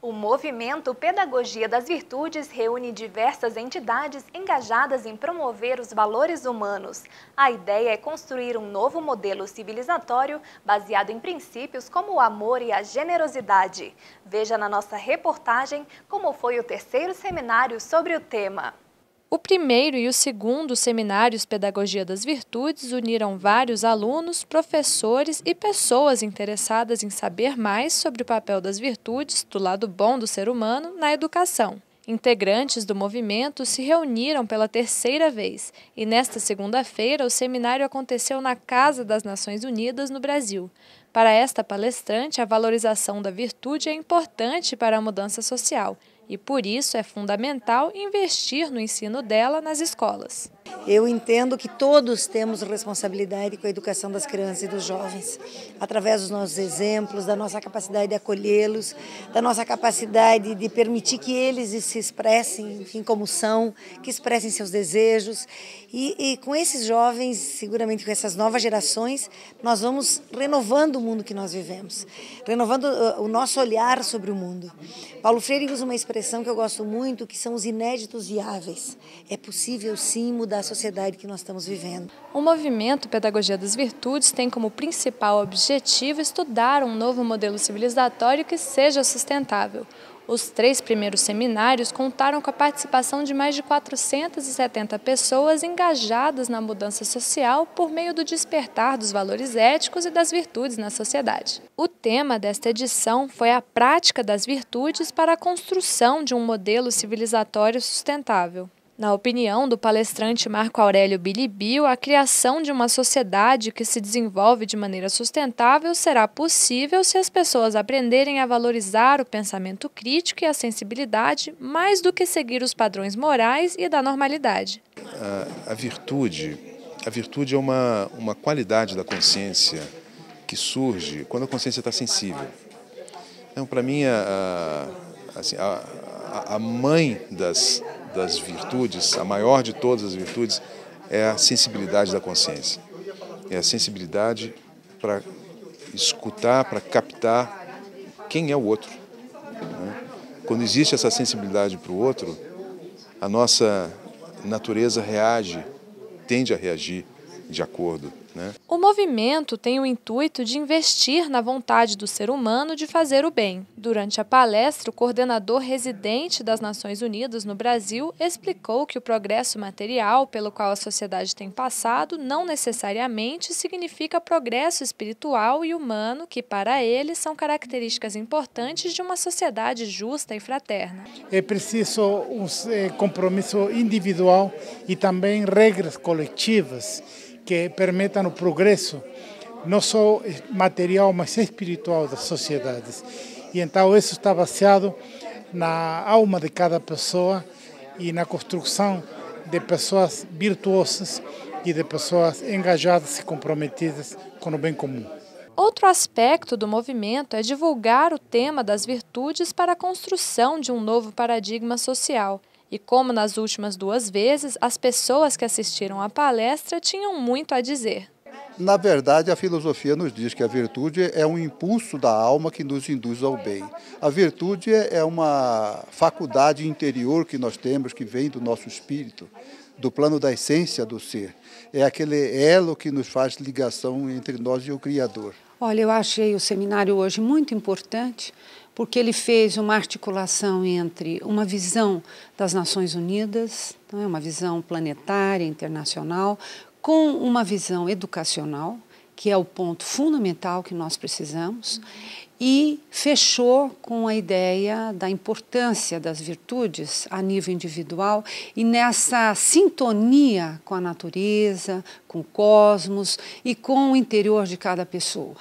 O movimento Pedagogia das Virtudes reúne diversas entidades engajadas em promover os valores humanos. A ideia é construir um novo modelo civilizatório baseado em princípios como o amor e a generosidade. Veja na nossa reportagem como foi o terceiro seminário sobre o tema. O primeiro e o segundo seminários Pedagogia das Virtudes uniram vários alunos, professores e pessoas interessadas em saber mais sobre o papel das virtudes, do lado bom do ser humano, na educação. Integrantes do movimento se reuniram pela terceira vez e nesta segunda-feira o seminário aconteceu na Casa das Nações Unidas, no Brasil. Para esta palestrante, a valorização da virtude é importante para a mudança social e, por isso, é fundamental investir no ensino dela nas escolas. Eu entendo que todos temos responsabilidade com a educação das crianças e dos jovens, através dos nossos exemplos, da nossa capacidade de acolhê-los, da nossa capacidade de permitir que eles se expressem, enfim, como são, que expressem seus desejos. E com esses jovens, seguramente com essas novas gerações, nós vamos renovando o mundo que nós vivemos, renovando o nosso olhar sobre o mundo. Paulo Freire usa uma expressão que eu gosto muito, que são os inéditos viáveis. É possível, sim, mudar a sociedade que nós estamos vivendo. O movimento Pedagogia das Virtudes tem como principal objetivo estudar um novo modelo civilizatório que seja sustentável. Os 3 primeiros seminários contaram com a participação de mais de 470 pessoas engajadas na mudança social por meio do despertar dos valores éticos e das virtudes na sociedade. O tema desta edição foi a prática das virtudes para a construção de um modelo civilizatório sustentável. Na opinião do palestrante Marco Aurélio Bilibio, a criação de uma sociedade que se desenvolve de maneira sustentável será possível se as pessoas aprenderem a valorizar o pensamento crítico e a sensibilidade mais do que seguir os padrões morais e da normalidade. A virtude é uma qualidade da consciência que surge quando a consciência está sensível. Então, para mim, a mãe das virtudes, a maior de todas as virtudes, é a sensibilidade da consciência. É a sensibilidade para escutar, para captar quem é o outro. Quando existe essa sensibilidade para o outro, a nossa natureza tende a reagir de acordo. O movimento tem o intuito de investir na vontade do ser humano de fazer o bem. Durante a palestra, o coordenador residente das Nações Unidas no Brasil explicou que o progresso material pelo qual a sociedade tem passado não necessariamente significa progresso espiritual e humano, que para ele são características importantes de uma sociedade justa e fraterna. É preciso um compromisso individual e também regras coletivas que permitam o progresso, não só material, mas espiritual das sociedades. E então isso está baseado na alma de cada pessoa e na construção de pessoas virtuosas e de pessoas engajadas e comprometidas com o bem comum. Outro aspecto do movimento é divulgar o tema das virtudes para a construção de um novo paradigma social. E como nas últimas 2 vezes, as pessoas que assistiram à palestra tinham muito a dizer. Na verdade, a filosofia nos diz que a virtude é um impulso da alma que nos induz ao bem. A virtude é uma faculdade interior que nós temos, que vem do nosso espírito, do plano da essência do ser. É aquele elo que nos faz ligação entre nós e o Criador. Olha, eu achei o seminário hoje muito importante, porque ele fez uma articulação entre uma visão das Nações Unidas, uma visão planetária, internacional, com uma visão educacional, que é o ponto fundamental que nós precisamos, e fechou com a ideia da importância das virtudes a nível individual e nessa sintonia com a natureza, com o cosmos e com o interior de cada pessoa.